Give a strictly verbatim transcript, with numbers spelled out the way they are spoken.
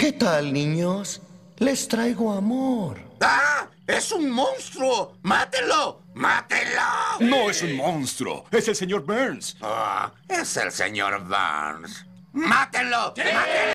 ¿Qué tal, niños? Les traigo amor. ¡Ah! ¡Es un monstruo! ¡Mátelo! ¡Mátelo! No es un monstruo. Es el señor Burns. Ah, es el señor Burns. ¡Mátelo! ¡Mátelo!